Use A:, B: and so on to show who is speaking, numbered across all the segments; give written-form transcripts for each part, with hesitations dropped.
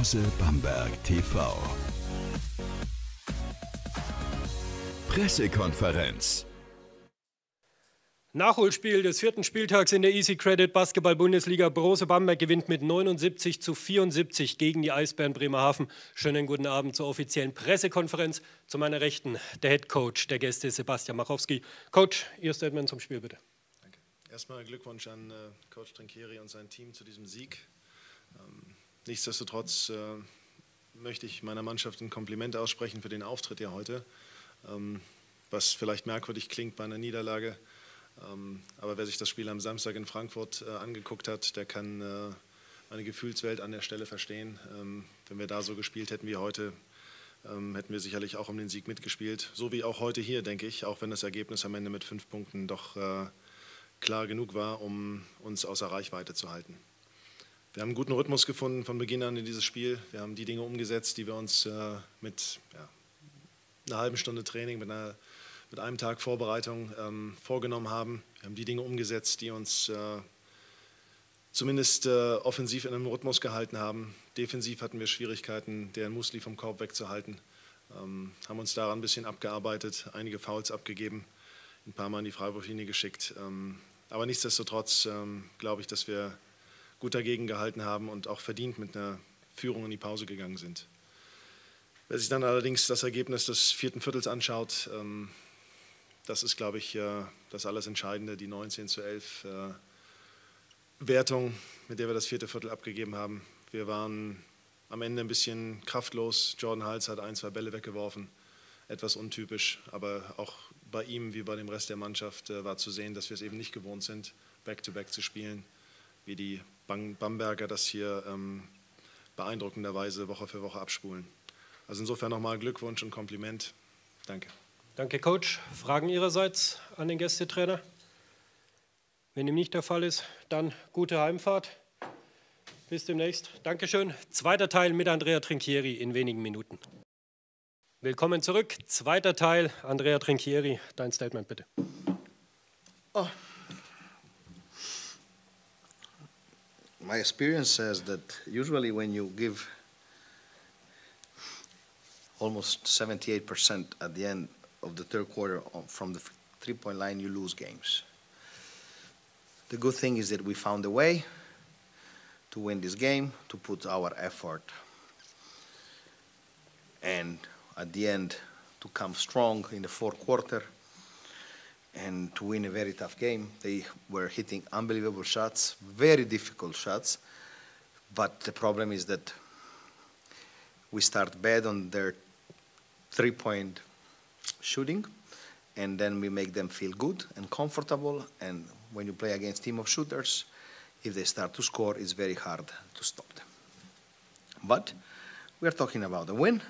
A: Brose Bamberg TV. Pressekonferenz.
B: Nachholspiel des 4. Spieltags in der Easy Credit Basketball-Bundesliga. Brose Bamberg gewinnt mit 79:74 gegen die Eisbären Bremerhaven. Schönen guten Abend zur offiziellen Pressekonferenz. Zu meiner Rechten der Head Coach der Gäste, Sebastian Machowski. Coach, Ihr Statement zum Spiel bitte.
C: Danke. Erstmal Glückwunsch an Coach Trinchieri und sein Team zu diesem Sieg. Nichtsdestotrotz möchte ich meiner Mannschaft ein Kompliment aussprechen für den Auftritt hier heute. Was vielleicht merkwürdig klingt bei einer Niederlage. Aber wer sich das Spiel am Samstag in Frankfurt angeguckt hat, der kann meine Gefühlswelt an der Stelle verstehen. Wenn wir da so gespielt hätten wie heute, hätten wir sicherlich auch um den Sieg mitgespielt. So wie auch heute hier, denke ich, auch wenn das Ergebnis am Ende mit 5 Punkten doch klar genug war, um uns außer Reichweite zu halten. Wir haben einen guten Rhythmus gefunden von Beginn an in dieses Spiel. Wir haben die Dinge umgesetzt, die wir uns mit einer halben Stunde Training, mit einem Tag Vorbereitung vorgenommen haben. Wir haben die Dinge umgesetzt, die uns zumindest offensiv in einem Rhythmus gehalten haben. Defensiv hatten wir Schwierigkeiten, deren Musli vom Korb wegzuhalten. Haben uns daran ein bisschen abgearbeitet, einige Fouls abgegeben, ein paar Mal in die Freiwurflinie geschickt. Aber nichtsdestotrotz glaube ich, dass wir gut dagegen gehalten haben und auch verdient mit einer Führung in die Pause gegangen sind. Wer sich dann allerdings das Ergebnis des 4. Viertels anschaut, das ist, glaube ich, das alles Entscheidende, die 19:11 Wertung, mit der wir das 4. Viertel abgegeben haben. Wir waren am Ende ein bisschen kraftlos. Jordan Hals hat 1, 2 Bälle weggeworfen, etwas untypisch, aber auch bei ihm wie bei dem Rest der Mannschaft war zu sehen, dass wir es eben nicht gewohnt sind, Back-to-Back zu spielen, wie die Bamberger das hier beeindruckenderweise Woche für Woche abspulen. Also insofern nochmal Glückwunsch und Kompliment. Danke.
B: Danke, Coach. Fragen Ihrerseits an den Gästetrainer? Wenn dem nicht der Fall ist, dann gute Heimfahrt. Bis demnächst. Dankeschön. Zweiter Teil mit Andrea Trinchieri in wenigen Minuten. Willkommen zurück. Zweiter Teil. Andrea Trinchieri, dein Statement bitte.
D: Oh. My experience says that usually when you give almost 78% at the end of the third quarter from the three-point line, you lose games. The good thing is that we found a way to win this game, to put our effort, and at the end to come strong in the fourth quarter and to win a very tough game. They were hitting unbelievable shots, very difficult shots, but the problem is that we start bad on their three-point shooting, and then we make them feel good and comfortable, and when you play against a team of shooters, if they start to score, it's very hard to stop them. But we are talking about a win.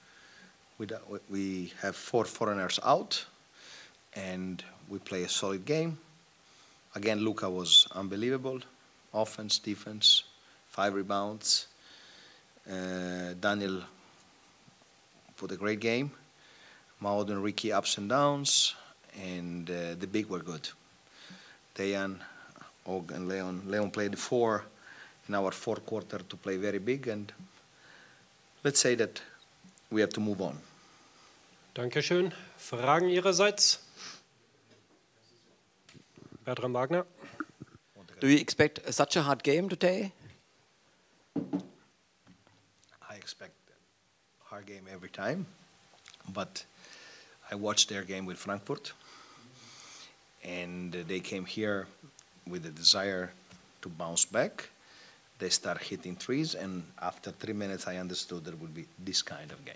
D: We have 4 foreigners out, and we play a solid game. Again, Luka was unbelievable. Offense, defense, 5 rebounds. Daniel put a great game. Maud and Ricky ups and downs, and the big were good. Dejan, Og, and Leon. Leon played 4 in our fourth quarter to play very big, and let's say that we have to move on.
B: Dankeschön. Fragen Ihrerseits? Bertram Wagner.
E: Do you expect such a hard game today?
D: I expect a hard game every time, but I watched their game with Frankfurt, and they came here with a desire to bounce back. They start hitting threes, and after 3 minutes I understood that it would be this kind of game.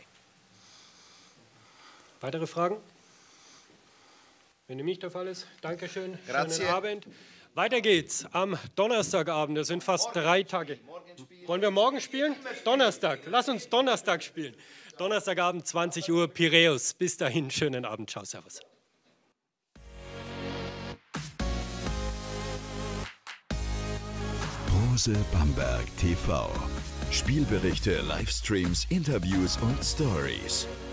B: Weitere Fragen? Wenn dem nicht der Fall ist, Dankeschön,
D: Grazie.
B: schönen Abend. Weiter geht's am Donnerstagabend, das sind fast 3 Tage. Wollen wir morgen spielen? Donnerstag, lass uns Donnerstag spielen. Donnerstagabend, 20 Uhr, Piräus. Bis dahin, schönen Abend, ciao, servus.
A: Brose Bamberg TV. Spielberichte, Livestreams, Interviews und Stories.